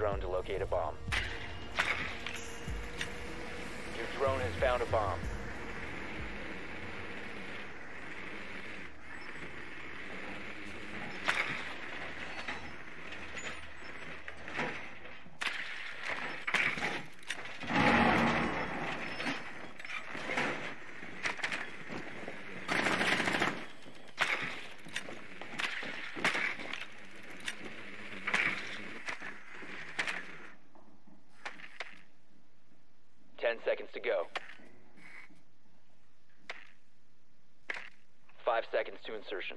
drone to locate a bomb. Your drone has found a bomb. Seconds to go. 5 seconds to insertion.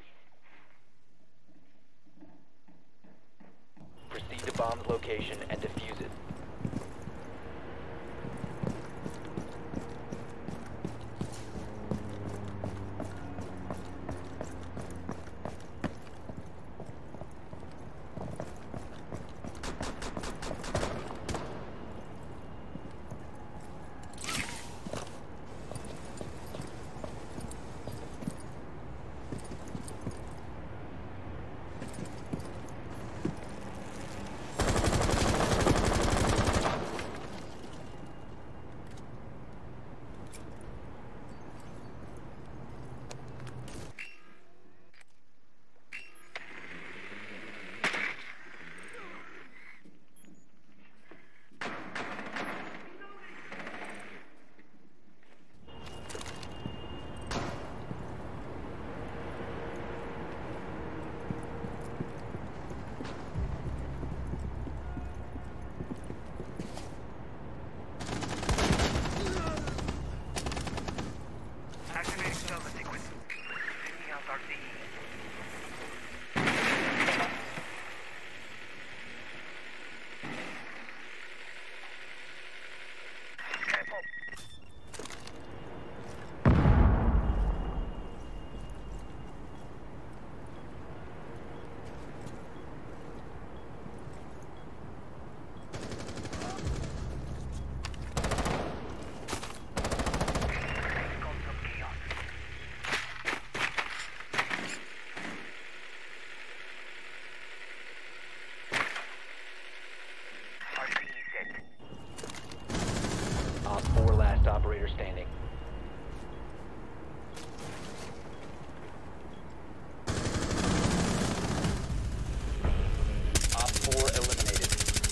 Proceed to bomb's location and defuse it. Operator standing. Op 4 eliminated.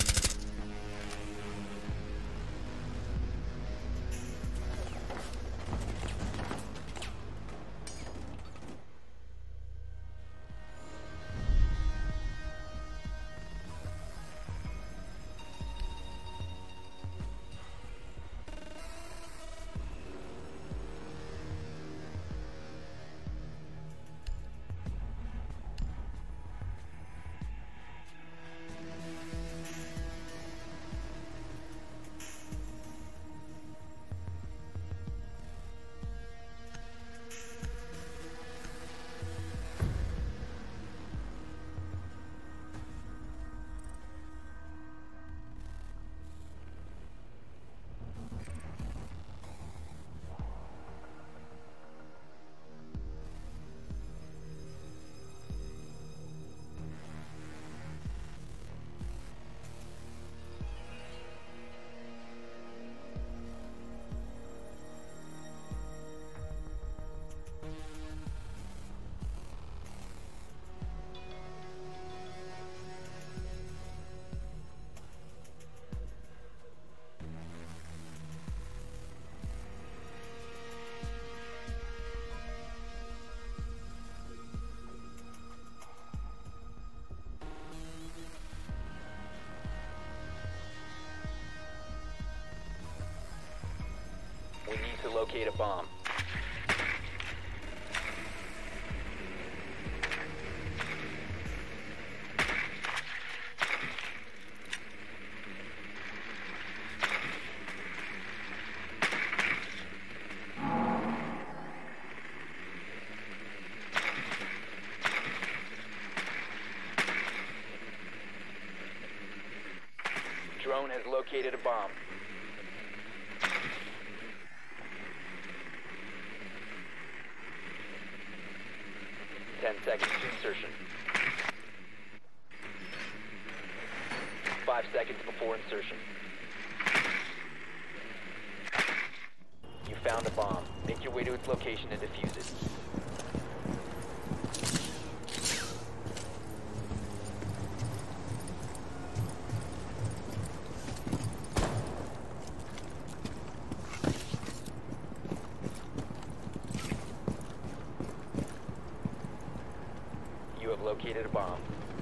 We need to locate a bomb. Drone has located a bomb. 10 seconds to insertion. 5 5 seconds before insertion. You found a bomb. Make your way to its location and defuse it. You have located a bomb.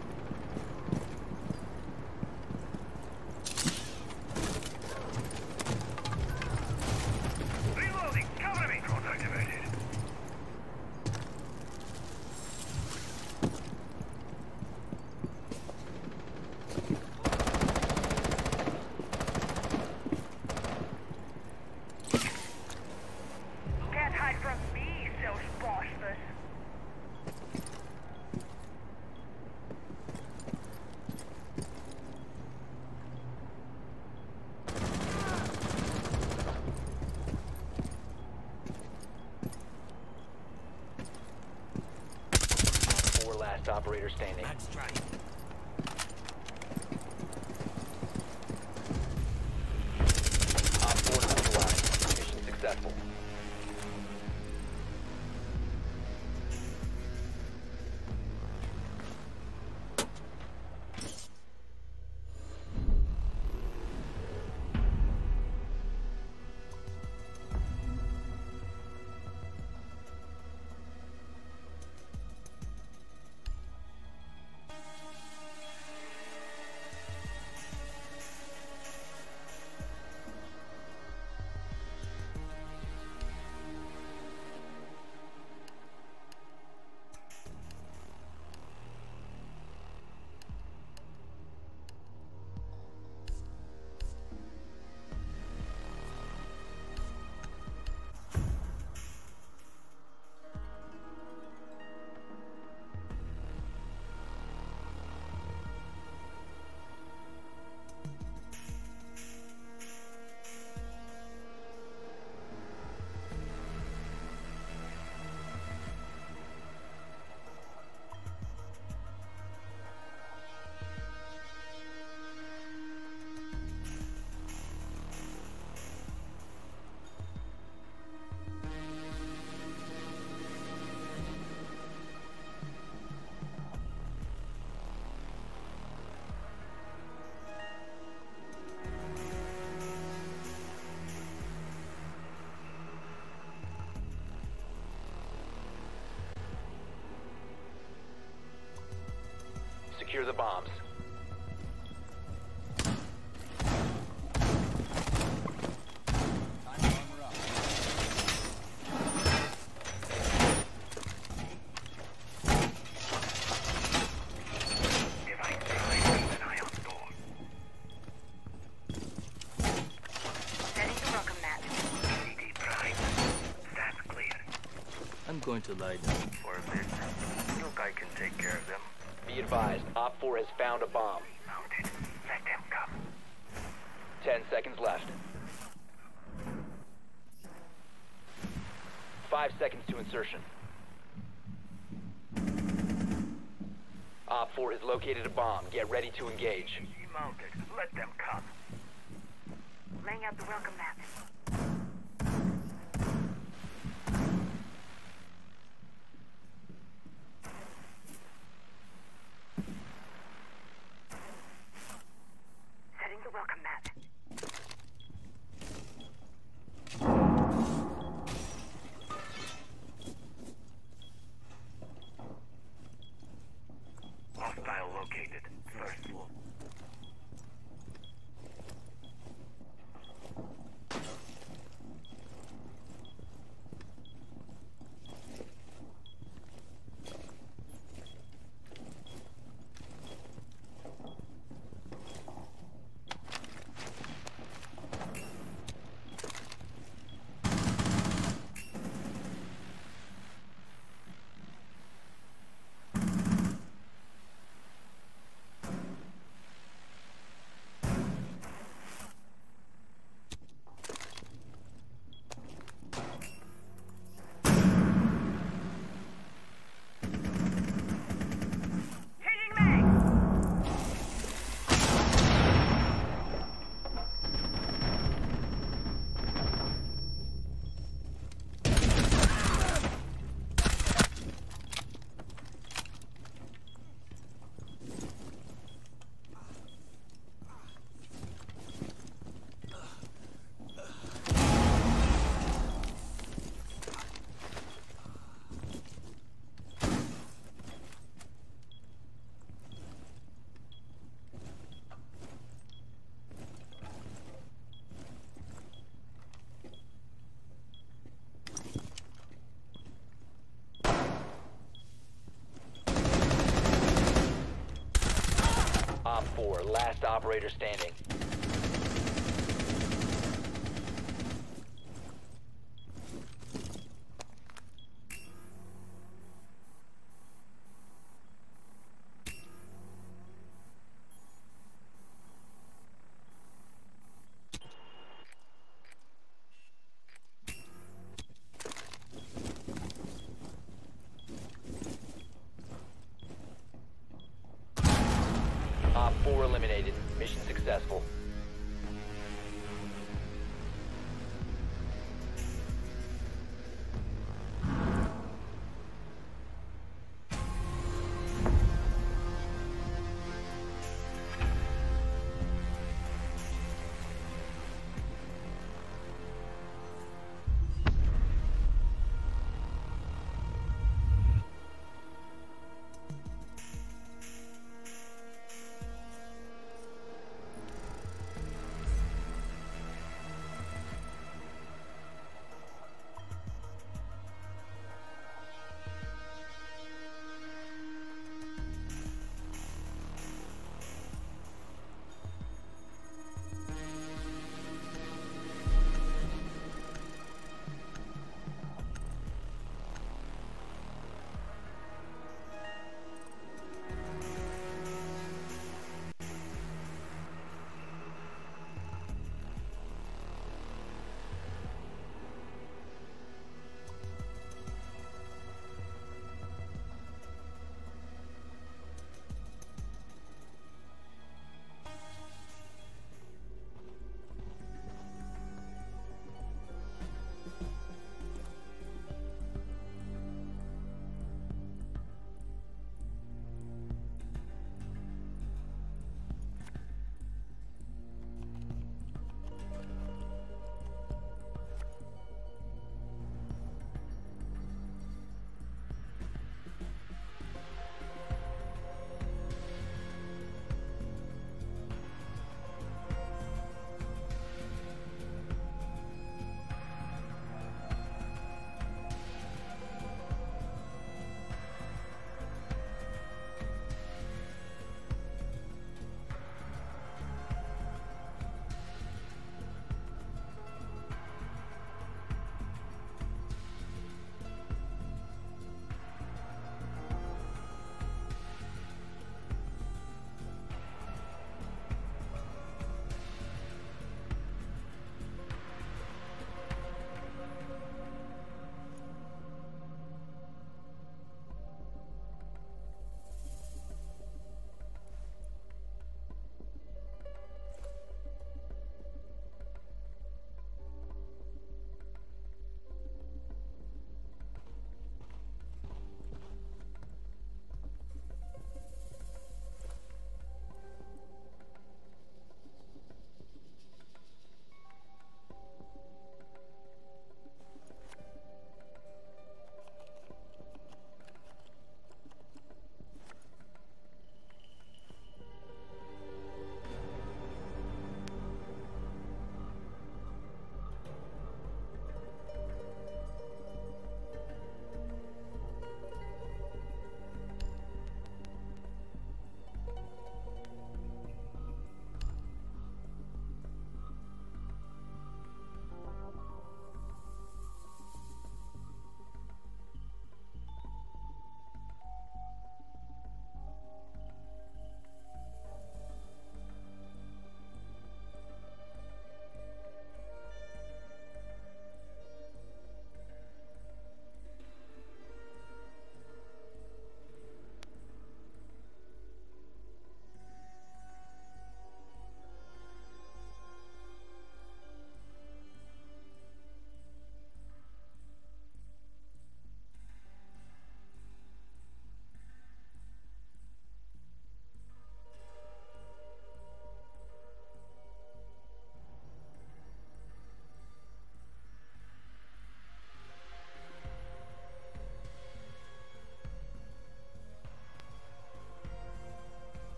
Reloading! Cover me! Drone activated. Can't hide from me, self-bossless. Four last operator standing. Let's try. Op 4 neutralized. Mission successful. Secure the bombs. Device deployed. Keep an eye on door. Setting the welcome mat. CD prime. That's clear. I'm going to lie down. For a bit. Look, I can take care of them. Be advised, Op 4 has found a bomb. Mounted. Let them come. 10 seconds left. 5 seconds to insertion. Op 4 has located a bomb. Get ready to engage. Mounted. Let them come. Laying out the welcome mat. Setting the welcome mat. Hostile located. First floor. Last operator standing. Op 4 eliminated. Mission successful.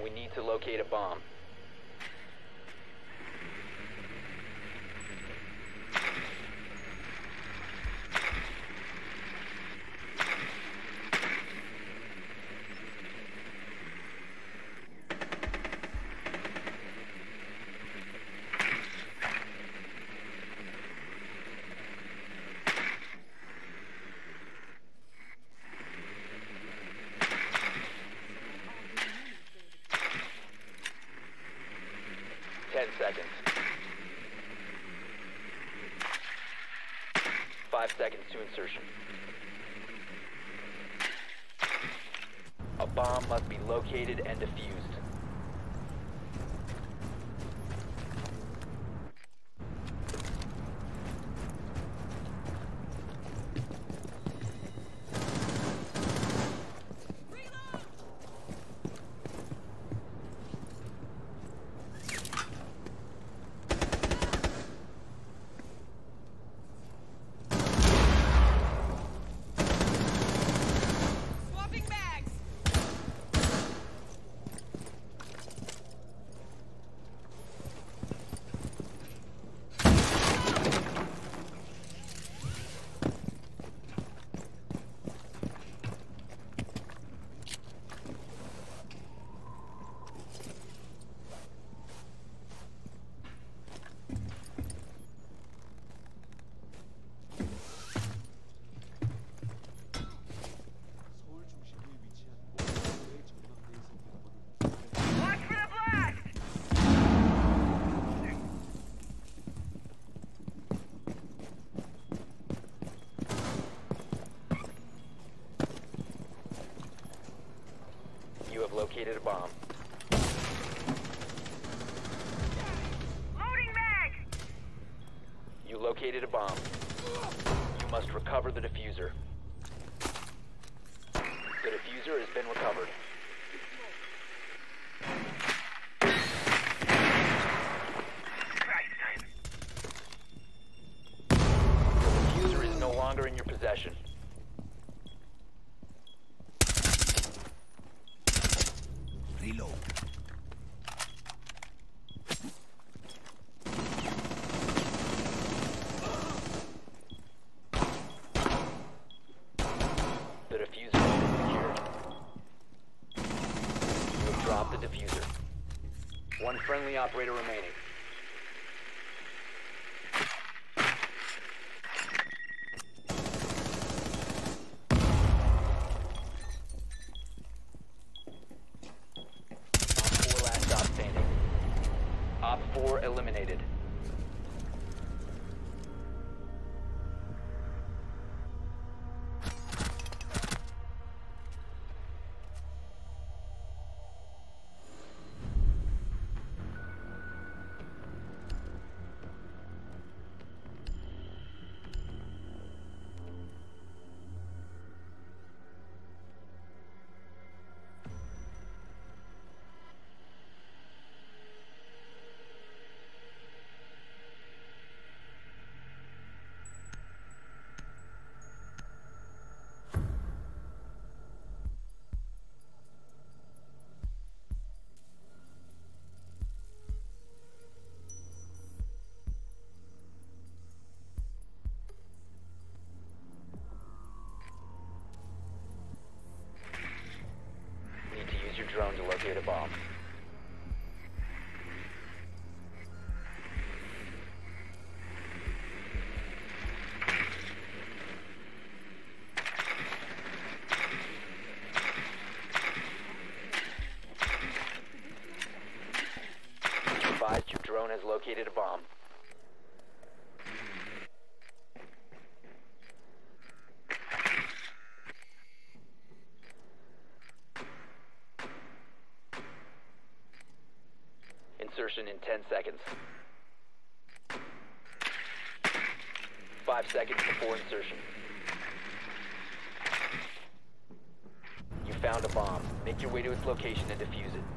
We need to locate a bomb. Seconds. 5 seconds to insertion. A bomb must be located and defused. You have located a bomb. Loading mag! You located a bomb. You must recover the diffuser. The diffuser has been recovered. The diffuser is no longer in your possession. Reload. The diffuser has been secured. You have dropped the diffuser. One friendly operator remaining. Op 4 eliminated. Use your drone to locate a bomb. Advised your drone has located a bomb. Insertion in 10 seconds. 5 seconds before insertion. You found a bomb. Make your way to its location and defuse it.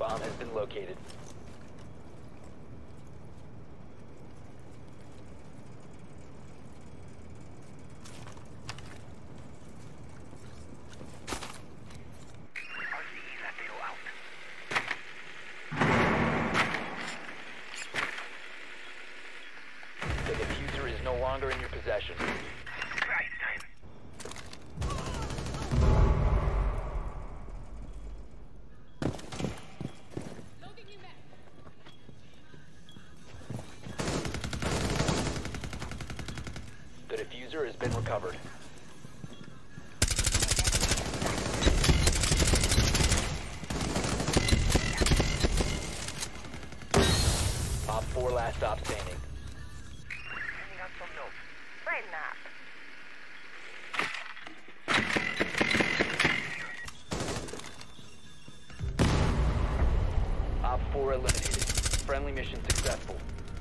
Bomb has been located. The diffuser is no longer in your possession. The diffuser has been recovered. Op 4 last stop standing. Sending out some notes. Brighten up. Op 4 eliminated. Friendly mission successful.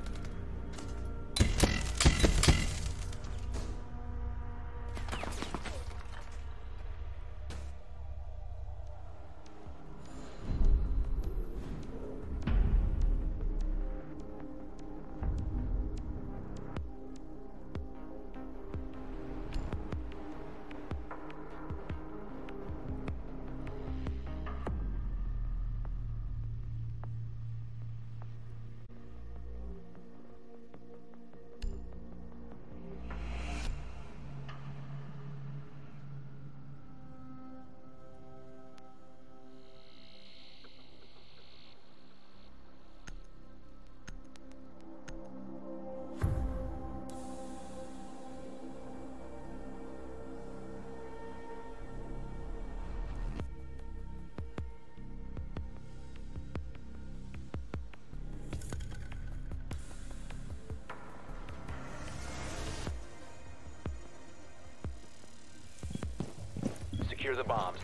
Secure the bombs.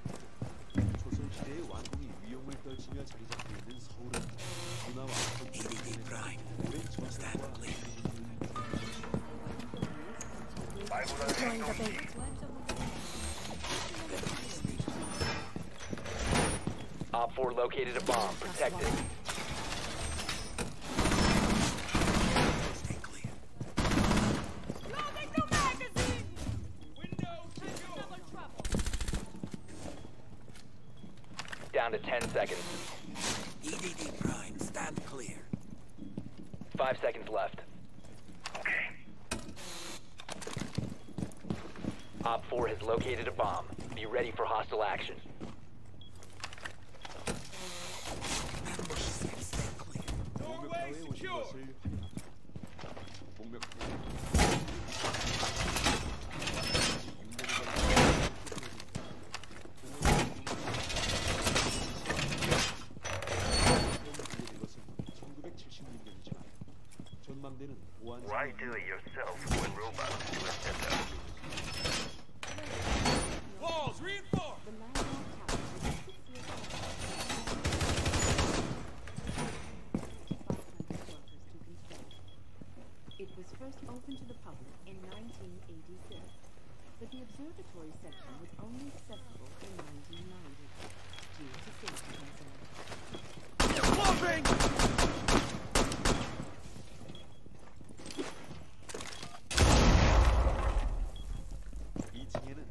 조선시대의 왕궁이 위용을 떨치며 자리 잡고 있는 서울은 문화와 ADD Prime. 오랜 Stand 전통과 clear. Op 4 located a bomb. Protect it. Stay clear. Down to 10 seconds. EDD Prime. Stand clear. 5 seconds left. Op 4 has located a bomb. Be ready for hostile action. Ambush set. Stay clear. 목욕탕에 오신 것을 목욕탕 이것은 1976년이지만 전망대는 보안 Why do it yourself when robots do it themselves? Walls reinforced! The landmark tower was 6 years old. 500 workers to control. It was first opened to the public in 1986, but the observatory section was only accessible in 1990 due to safety concerns. Swamping! 2층에는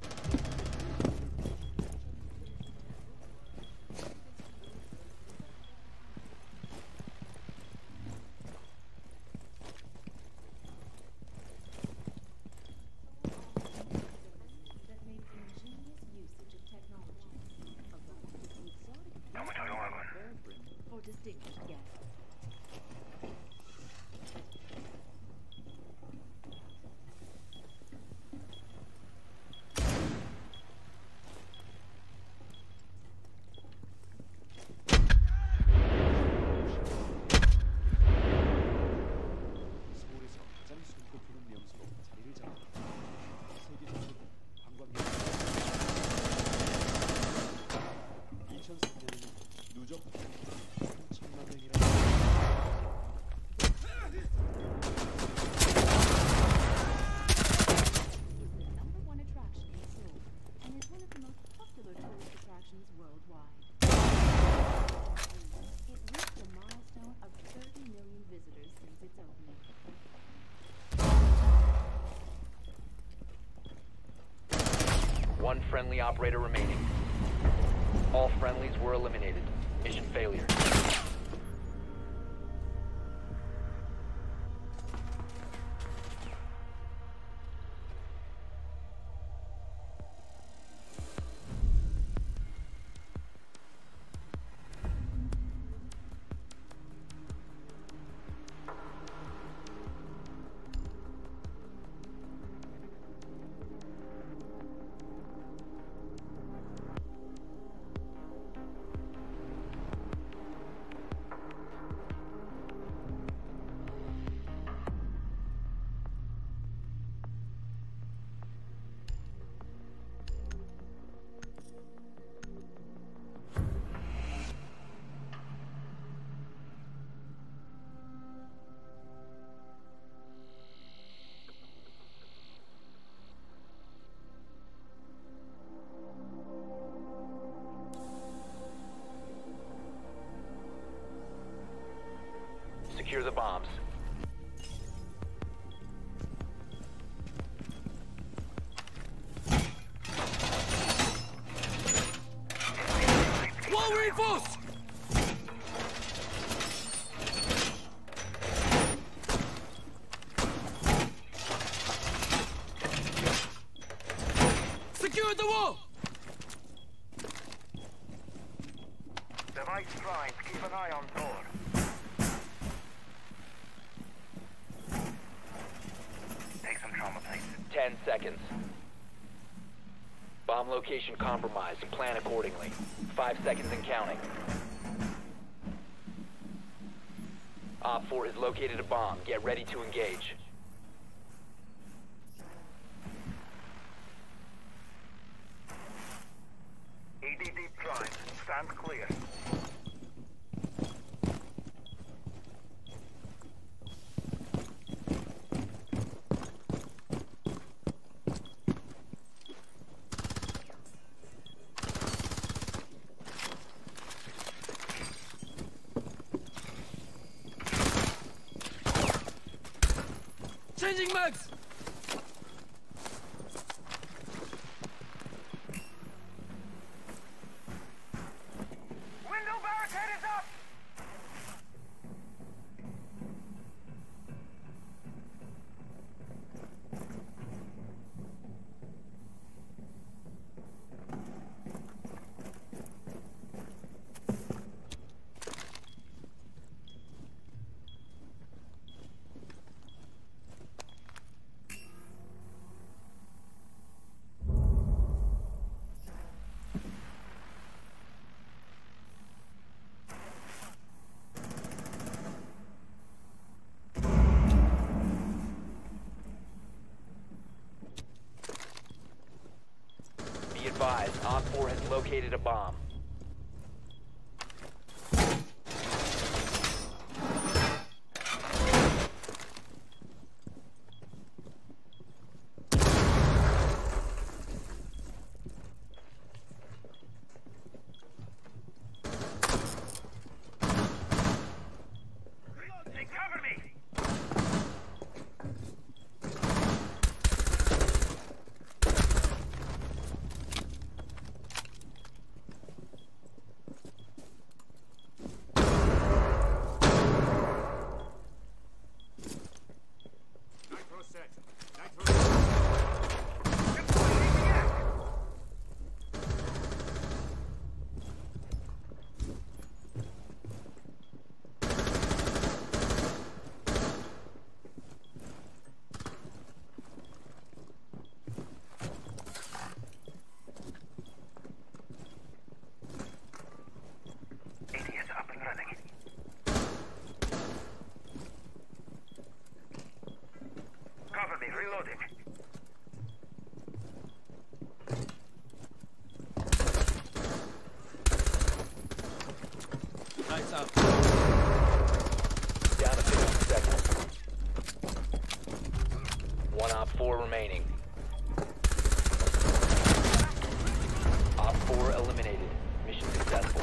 That made ingenious usage of technology, a relatively exotic 너무 조용하군. for distinguished guests. 서울에서 가장 손꼽히는 명소로 자리를 잡았다. 세계적으로 관광객 2003년에는 누적 3천만 명이라는 friendly operator remaining. All friendlies were eliminated. Mission failure. Secure the bombs. Wall reinforced! Secure the wall! Device primed. Keep an eye on door. Take some trauma plates. 10 seconds. Bomb location compromised. Plan accordingly. 5 seconds and counting. Op 4 has located a bomb. Get ready to engage. EDD primed. Stand clear. Changing mags! Window barricade is up! Be advised, Op 4 has located a bomb. They cover me! Nitro set. Nitro set. ADS up and running. Cover me, reloading. Lights out. Down to 50 seconds. One Op 4 remaining. Op 4 eliminated. Mission successful.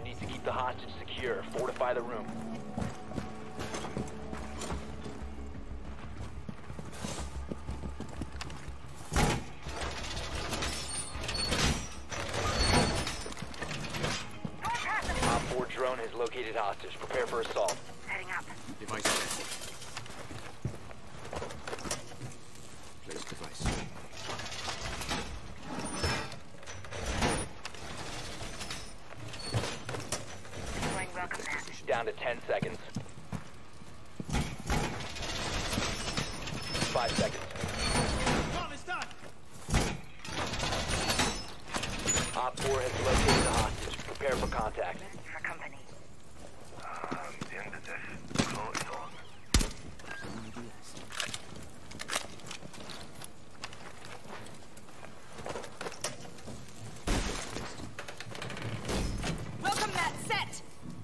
need to keep the hostage secure. Fortify the room. Op 4 drone has located hostage. Prepare for assault. Heading up. Device set. Place device. Deploying welcome mat. Down to 10 seconds. 5 seconds. Op 4 has located the hostage. Prepare for contact. For company. Welcome mat set!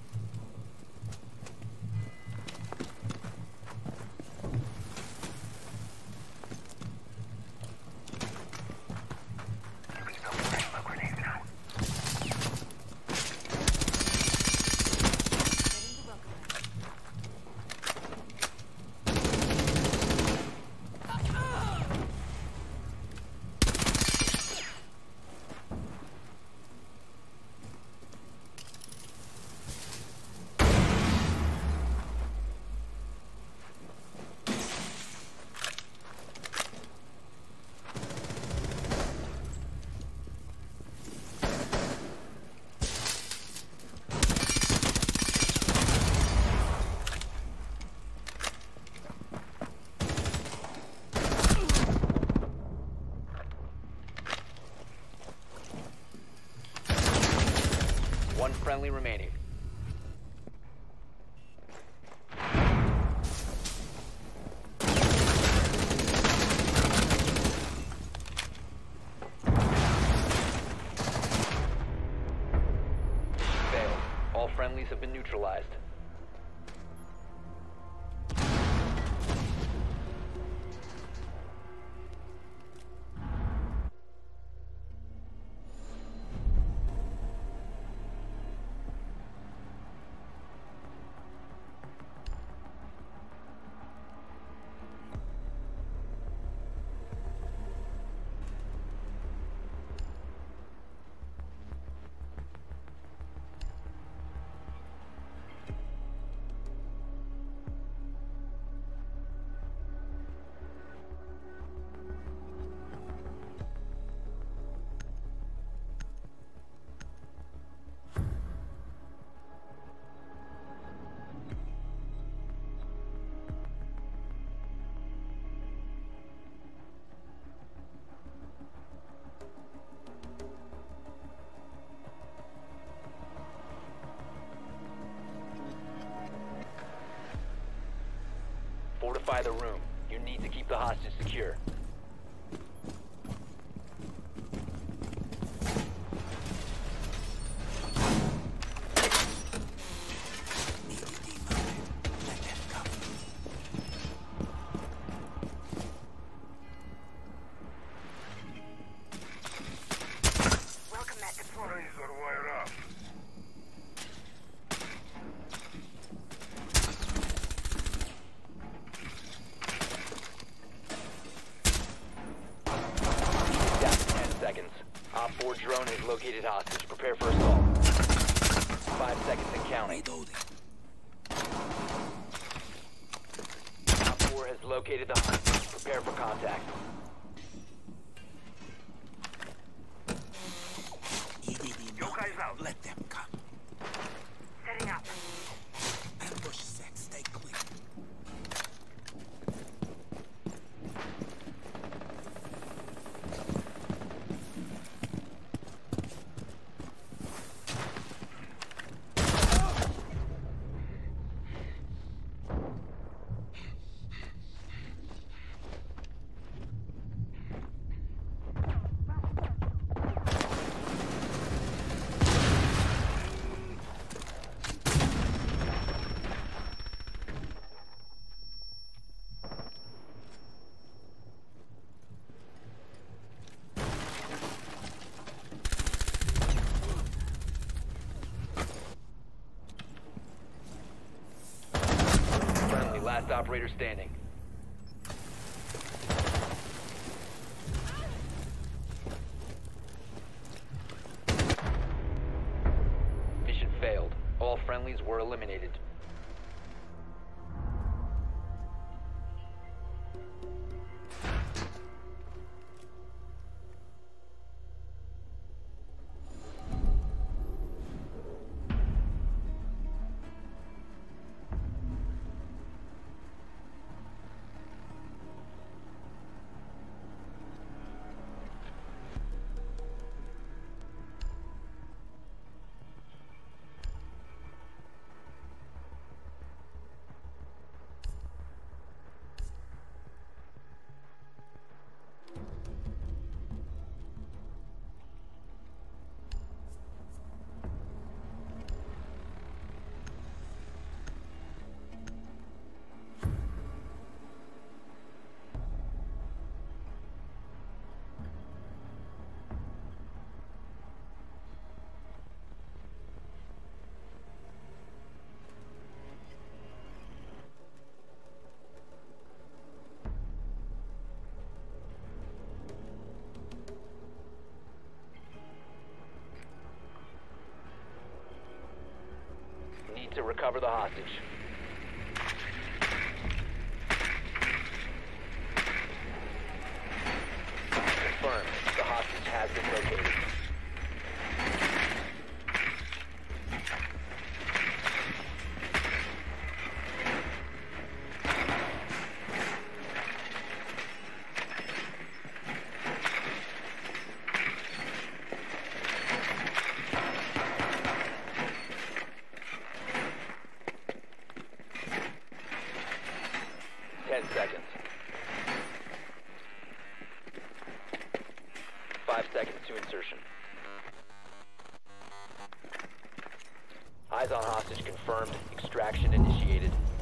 One friendly remaining. Failed. All friendlies have been neutralized. Fortify the room. You need to keep the hostage secure. Welcome mat deployed. Down to 10 seconds. Op 4 drone has located hostage. Prepare for assault. 5 seconds and counting. Reloading. Op 4 has located the hostage. Prepare for contact. EDD mode. Let them come. Setting up. Ambush set. Stay clear. last operator standing. Mission failed. All friendlies were eliminated. Need to recover the hostage. Confirmed. The hostage has been located. Seconds. 5 seconds to insertion. Eyes on hostage confirmed. Extraction initiated.